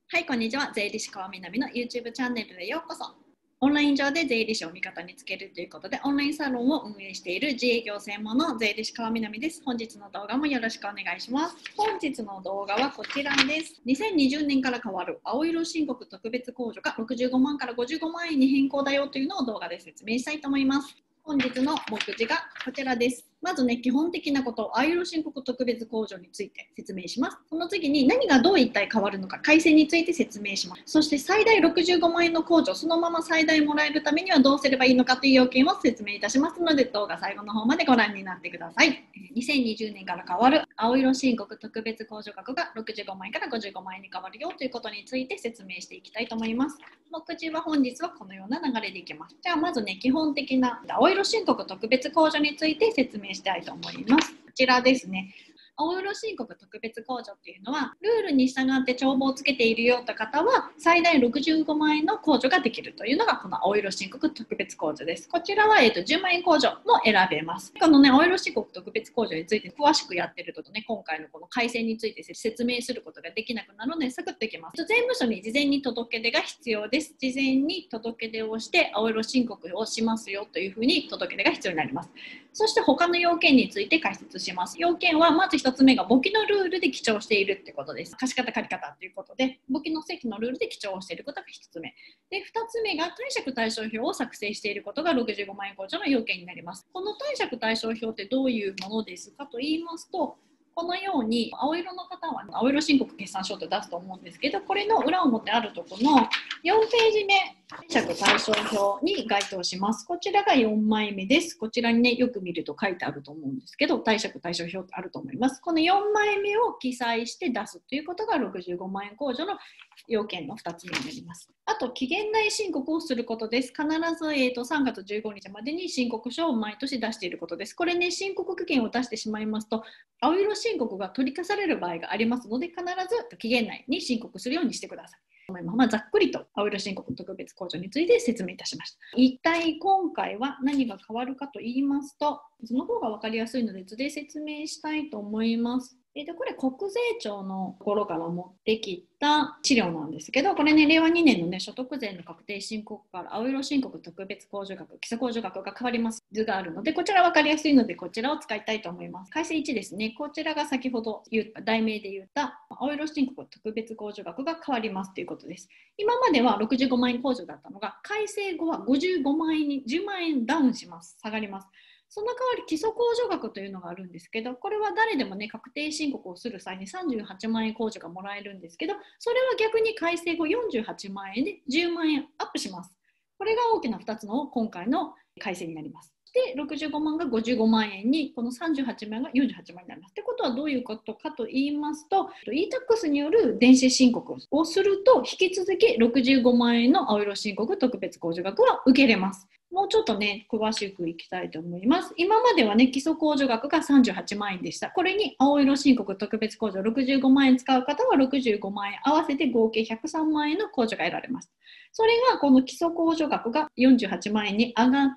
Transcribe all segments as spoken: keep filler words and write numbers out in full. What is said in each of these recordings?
はい、こんにちは。税理士川南の YouTube チャンネルへようこそ。オンライン上で税理士を味方につけるということで、オンラインサロンを運営している自営業専門の税理士川南です。本日の動画もよろしくお願いします。本日の動画はこちらです。にせんにじゅうねんから変わる青色申告特別控除がろくじゅうごまんからごじゅうごまんえんに変更だよというのを動画で説明したいと思います。本日の目次がこちらです。まずね、基本的なこと、青色申告特別控除について説明します。その次に何がどう一体変わるのか、改正について説明します。そして最大ろくじゅうごまんえんの控除、そのまま最大もらえるためにはどうすればいいのかという要件を説明いたしますので、動画最後の方までご覧になってください。にせんにじゅうねんから変わる青色申告特別控除額がろくじゅうごまんえんからごじゅうごまんえんに変わるよということについて説明していきたいと思います。目次は本日はこのような流れでいきます。じゃあまずね、基本的な青色申告特別控除について説明したいと思います。こちらですね。青色申告特別控除っていうのは、ルールに従って帳簿をつけているよという方は、最大ろくじゅうごまんえんの控除ができるというのが、この青色申告特別控除です。こちらは、えーと、じゅうまんえん控除も選べます。このね、青色申告特別控除について詳しくやってるとね、今回のこの改正について説明することができなくなるので、サクッといきます。税務署に事前に届け出が必要です。事前に届け出をして、青色申告をしますよというふうに届け出が必要になります。そして他の要件について解説します。要件はまずひとつめが簿記のルールで記帳しているってことです。貸方借方ということで、簿記の席のルールで記帳をしていることがひとつめ。で、ふたつめが貸借対照表を作成していることがろくじゅうごまんえん控除の要件になります。この貸借対照表ってどういうものですかと言いますと、このように青色の方は青色申告決算書って出すと思うんですけど、これの裏表あるところのよんページめ、貸借対照表に該当します。こちらがよんまいめです。こちらにね、よく見ると書いてあると思うんですけど、貸借対照表ってあると思います。このよんまいめを記載して出すということがろくじゅうごまんえん控除の要件のふたつめになります。あと、期限内申告をすることです。必ず、えーと、さんがつじゅうごにちまでに申告書を毎年出していることです。これね、申告期限を出してしまいますと、青色申告が取り消される場合がありますので、必ず期限内に申告するようにしてください。まあ、ざっくりと青色申告特別控除について説明いたしました。一体今回は何が変わるかと言いますと、その方が分かりやすいので図で説明したいと思います。えーと、これ国税庁のところから持ってきた資料なんですけど、これね、れいわにねんのね、所得税の確定申告から青色申告特別控除額、基礎控除額が変わります図があるので、こちら分かりやすいので、こちらを使いたいと思います。改正いちですね。こちらが先ほど言った題名で言った青色申告特別控除額が変わりますということです。今まではろくじゅうごまんえん控除だったのが、改正後はごじゅうごまんえんにじゅうまんえんダウンします。下がります。その代わり基礎控除額というのがあるんですけど、これは誰でもね、確定申告をする際にさんじゅうはちまんえん控除がもらえるんですけど、それは逆に改正後よんじゅうはちまんえんでじゅうまんえんアップします。これが大きなふたつの今回の改正になります。で、ろくじゅうごまんがごじゅうごまんえんに、このさんじゅうはちまんえんがよんじゅうはちまんえんになります。ってことはどういうことかと言いますと、イータックス による電子申告をすると、引き続きろくじゅうごまんえんの青色申告特別控除額は受けれます。もうちょっとね、詳しくいきたいと思います。今まではね、基礎控除額がさんじゅうはちまんえんでした。これに青色申告特別控除ろくじゅうごまんえん使う方はろくじゅうごまんえん、合わせて合計ひゃくさんまんえんの控除が得られます。それがこの基礎控除額がよんじゅうはちまんえんに上がって、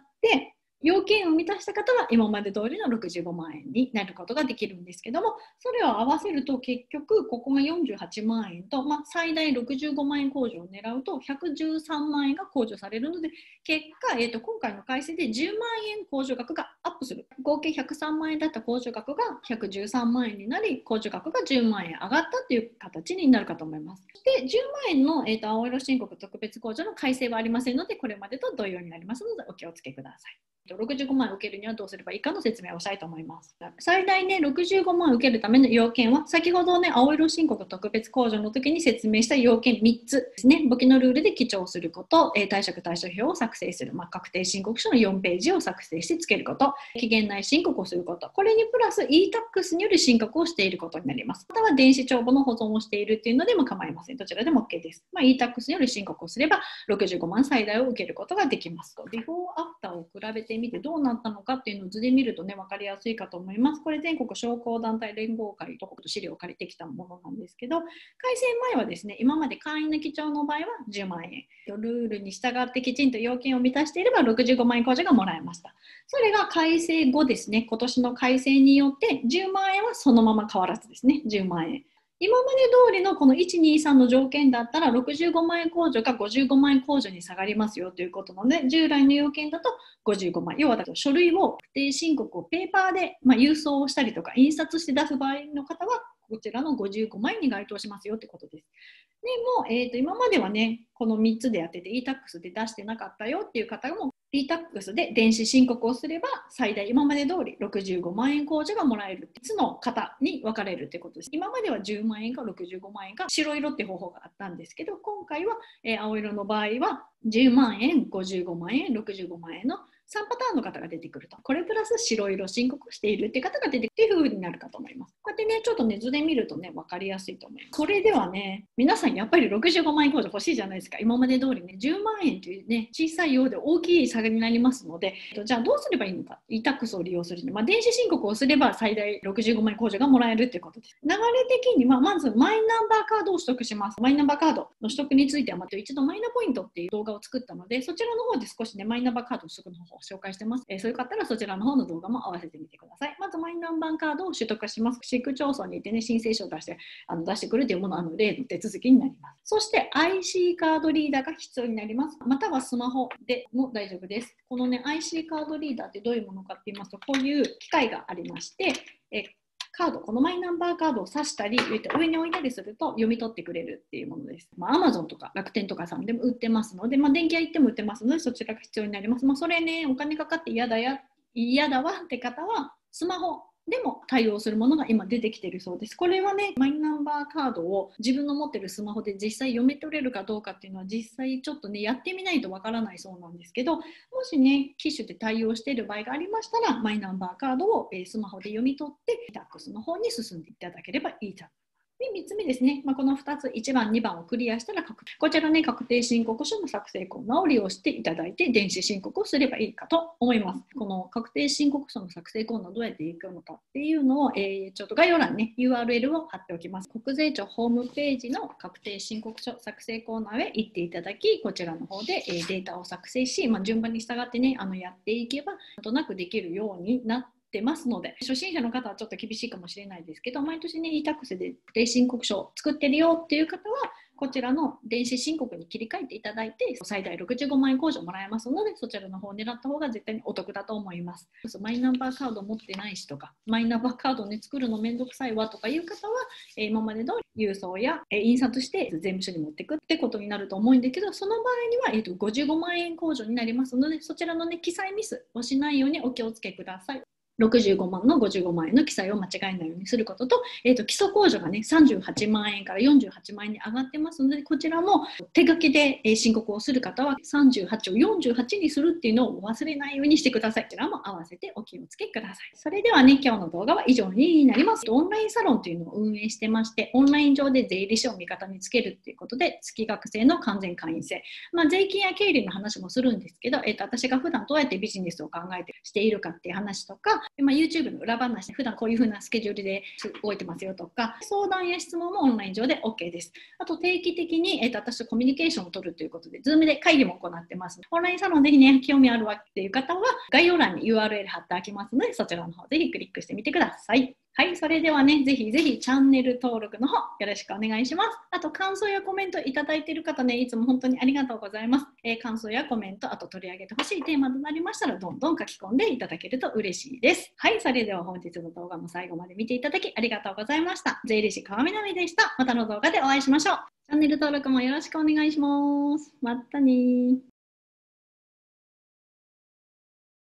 要件を満たした方は今まで通りのろくじゅうごまんえんになることができるんですけども、それを合わせると結局ここがよんじゅうはちまんえんと、まあ、最大ろくじゅうごまんえん控除を狙うとひゃくじゅうさんまんえんが控除されるので、結果、えーと、今回の改正でじゅうまんえん控除額がアップする。合計ひゃくさんまんえんだった控除額がひゃくじゅうさんまんえんになり、控除額がじゅうまんえん上がったという形になるかと思います。で、じゅうまんえんの、えーと、青色申告特別控除の改正はありませんので、これまでと同様になりますのでお気をつけください。ろくじゅうごまんえん受けるにはどうすればいいかの説明をしたいと思います。最大ね、ろくじゅうごまんえん受けるための要件は、先ほどね、青色申告特別控除の時に説明した要件みっつですね。簿記のルールで記帳すること、えー、貸借対照表を作成する、まあ、確定申告書のよんページを作成してつけること、期限内申告をすること、これにプラス イータックス による申告をしていることになります。または電子帳簿の保存をしているというのでも構いません。どちらでも OK です。まあ、イータックス による申告をすれば、ろくじゅうごまん最大を受けることができます。ビフォーアフターを比べてみてどうなったのかっていうのを図で見るとね、分かりやすいかと思います。これ全国商工団体連合会と資料を借りてきたものなんですけど、改正前はですね、今まで会員の記帳の場合はじゅうまんえん。ルールに従ってきちんと要件を満たしていればろくじゅうごまんえん控除がもらえました。それが改正後ですね、今年の改正によってじゅうまんえんはそのまま変わらずですね、じゅうまんえん。 今まで通りのこのいちにさんの条件だったらろくじゅうごまん円控除かごじゅうごまん円控除に下がりますよということなので、従来の要件だとごじゅうごまん、要はだと書類を確定申告をペーパーで、まあ、郵送をしたりとか印刷して出す場合の方はこちらのごじゅうごまん円に該当しますよということです。でも、えー、と今まではね、このみっつでやってて イータックス で出してなかったよっていう方も イータックス で電子申告をすれば最大今まで通りろくじゅうごまん円控除がもらえるみっつの方に分かれるということです。今まではじゅうまん円かろくじゅうごまん円か白色って方法があったんですけど、今回は、えー、青色の場合はじゅうまん円、ごじゅうごまん円、ろくじゅうごまん円のさんパターンの方が出てくると。これプラス白色申告しているっていう方が出てくるっていう風になるかと思います。こうやってね、ちょっとね、図で見るとね、分かりやすいと思います。これではね、皆さんやっぱりろくじゅうごまん円控除欲しいじゃないですか。今まで通りね、じゅうまん円というね、小さいようで大きい差になりますので、じゃあどうすればいいのか。イータックス を利用するには、まあ、電子申告をすれば最大ろくじゅうごまん円控除がもらえるということです。流れ的には、まずマイナンバーカードを取得します。マイナンバーカードの取得については、また一度マイナポイントっていう動画を作ったので、そちらの方で少しね、マイナンバーカード取得の方を紹介してます。えー、そういう方はそちらの方の動画も合わせてみてください。まずマイナンバーカードを取得します。市区町村に行ってね、申請書を出してあの出してくるというもの、あの例の手続きになります。そして アイシー カードリーダーが必要になります。またはスマホでも大丈夫です。このね、アイシー カードリーダーってどういうものかって言いますと、こういう機械がありまして、えカード、このマイナンバーカードを挿したり、上に置いたりすると読み取ってくれるっていうものです。まあ、Amazon とか楽天とかさんでも売ってますので、まあ、電気屋行っても売ってますので、そちらが必要になります。まあ、それね、お金かかって嫌だや、嫌だわって方は、スマホでも対応するものが今出てきているそうです。これはね、マイナンバーカードを自分の持ってるスマホで実際読み取れるかどうかっていうのは実際ちょっとね、やってみないとわからないそうなんですけど、もしね、機種で対応している場合がありましたら、マイナンバーカードをスマホで読み取って、イータックスの方に進んでいただければいいと。でみっつめですね、まあ、このふたつ、いちばん、にばんをクリアしたら、こちらね、確定申告書の作成コーナーを利用していただいて、電子申告をすればいいかと思います。この確定申告書の作成コーナー、どうやっていくのかっていうのを、えー、ちょっと概要欄にね、ユーアールエル を貼っておきます。国税庁ホームページの確定申告書作成コーナーへ行っていただき、こちらの方で、えー、データを作成し、まあ、順番に従ってね、あのやっていけば、なんとなくできるようになって、ますので、初心者の方はちょっと厳しいかもしれないですけど、毎年ね、イータックス で確定申告書を作ってるよっていう方は、こちらの電子申告に切り替えていただいて、最大ろくじゅうごまん円控除もらえますので、そちらの方を狙った方が絶対にお得だと思います。マイナンバーカード持ってないしとか、マイナンバーカードを、ね、作るのめんどくさいわとかいう方は、えー、今まで通り郵送や、えー、印刷して税務署に持っていくってことになると思うんだけど、その場合には、えーと、ごじゅうごまん円控除になりますので、そちらの、ね、記載ミスをしないようにお気をつけください。ろくじゅうごまんのごじゅうごまん円の記載を間違えないようにすることと、えーと、基礎控除がね、さんじゅうはちまん円からよんじゅうはちまん円に上がってますので、こちらも手書きで申告をする方はさんじゅうはちをよんじゅうはちにするっていうのを忘れないようにしてください。こちらも合わせてお気をつけください。それではね、今日の動画は以上になります。オンラインサロンというのを運営してまして、オンライン上で税理士を味方につけるっていうことで、月額制の完全会員制。まあ、税金や経理の話もするんですけど、えーと、私が普段どうやってビジネスを考えてしているかっていう話とか、まあ、YouTube の裏話で普段こういう風なスケジュールで動いてますよとか、相談や質問もオンライン上で OK です。あと定期的に、えーと、私とコミュニケーションを取るということで、Zoom で会議も行ってます。オンラインサロンぜひね、興味あるわっていう方は、概要欄に ユーアールエル 貼っておきますので、そちらの方ぜひクリックしてみてください。はい、それではね、ぜひぜひチャンネル登録の方よろしくお願いします。あと、感想やコメントいただいている方ね、いつも本当にありがとうございます。えー、感想やコメント、あと取り上げてほしいテーマとなりましたら、どんどん書き込んでいただけると嬉しいです。はい、それでは本日の動画も最後まで見ていただきありがとうございました。税理士川南でした。またの動画でお会いしましょう。チャンネル登録もよろしくお願いします。またねー。